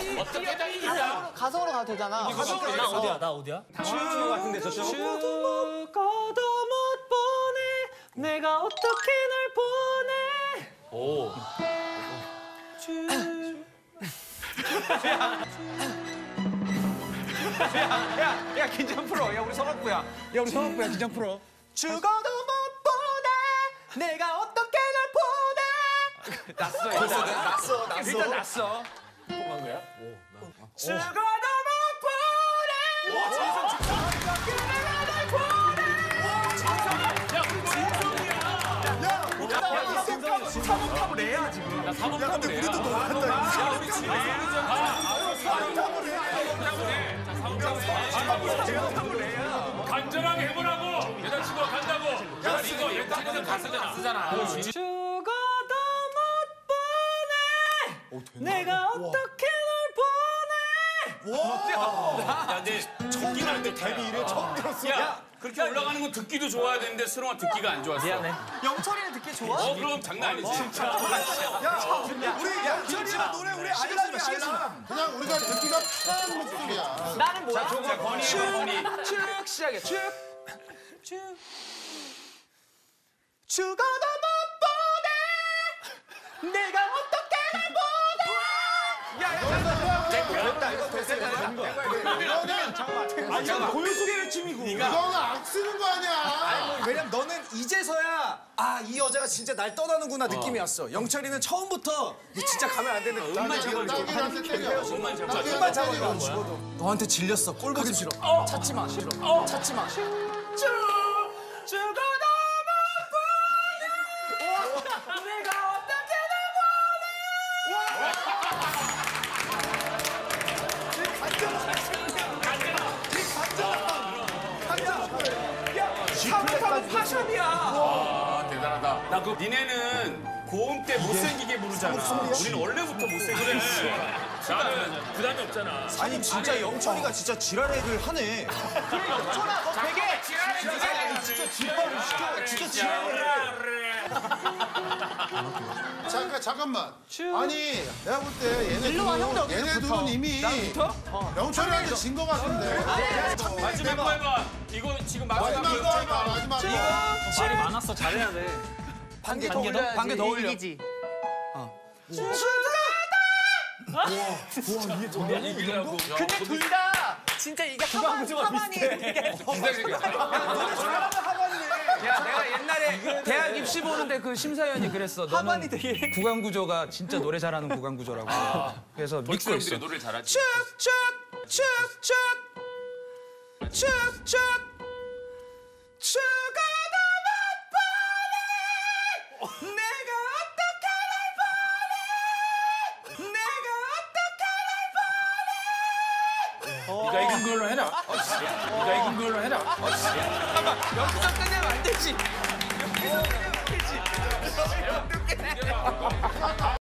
어떻게 다니냐? 가성으로 가도 되잖아. 나 어디야? 나 어디야? 당황하는 것 같은데 저쪽. 죽어도 못 보내. 내가 어떻게 널 보내. 오. 야, 긴장 풀어. 야, 우리 성악부야. 긴장 풀어. 죽어도 못 보내. 내가 어떻게 널 보내. 났어. 일단 났어. 뽑은 거야? 죽어도 못 보내. 와, 진성 좋다. 내가 널 보내. 야, 우리 진성이야. 사복탑을 해야 지금. 나 사복탑을 해야. 간절하게 해보라고. 여자친구가 간다고. 야, 이거 여자친구는 가수잖아. 죽어도 못 보내. 내가 어떻게 널 보내. 야, 근데 듣기는 안 좋다. 데뷔 이래 처음 들었어. 야, 그렇게 올라가는 건 듣기도 좋아야 되는데 수롱아 듣기가 안 좋았어. 미안해. 영철이는 듣기 좋아? 그럼 장난 아니지. 진짜. 우리 양철이랑 노래 우리 알라. 그냥 우리가 듣기가 편한 목소리야. 나는 뭐야? 자, 건이. 쭉 시작해. 쭉. 죽어도 못 보내. 내가 어떻게 널 됐다. 이거 됐어. 이거는 고요소개의 춤이고. 이거는 악 쓰는 거 아니야. 왜냐면 너는 이제서야 이 여자가 진짜 날 떠나는구나 느낌이 왔어. 영철이는 처음부터 진짜 가면 안 되는데 음만 잡아줘. 딱이한테 때려. 음만 잡아줘. 끝만 잡아줘. 죽어도 너한테 질렸어. 꼴 보기 싫어. 찾지 마. 싫어. 찾지 마. 죽어도 못 보내. 내가 어떻게 사복탑은 파션이야. 아, 대단하다. 나 그 니네는 고음 때 못생기게 부르잖아. 우리는 원래부터 못생기게 부르. 나는 부담이 없잖아. 아니 진짜 영철이가 진짜 지랄애를 하네. 영철아, 너 되게 지랄해. 진짜 지랄을 해. 잠깐만. 아니 내가 볼 때 일로 와, 형도 여기서 얘네들은 이미 영철이한테 진 거 같은데. 마지막 거 해봐. 이거 지금 마지막 거 마지막 거 해봐. 마지막 거. 말이 많았어. 잘해야 돼. 반개 더 올려. 반개 더 올려. 이기지. 이기려고. 근데 둘 다 진짜 이게 하반이 되게 야, 내가 옛날에 대학 입시 보는데 그 심사위원이 그랬어. 너는 구강 구조가 진짜 노래 잘하는 구강 구조라고. 그래서 믿고 있어. 돌출형들이 노래 잘하지. 죽어도 못 보내. 내가 어떻게 널 보내. 내가 어떻게 널 보내. 네가 이긴 걸로 해라. 네가 이긴 걸로 해라. 여기서 끝내면 안 되지.